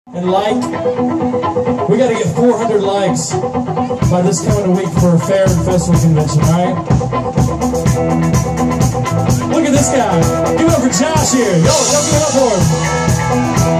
And like. We got to get 400 likes by this coming week for a fair and festival convention, alright? Look at this guy. Give it up for Josh here. Yo, give it up for him.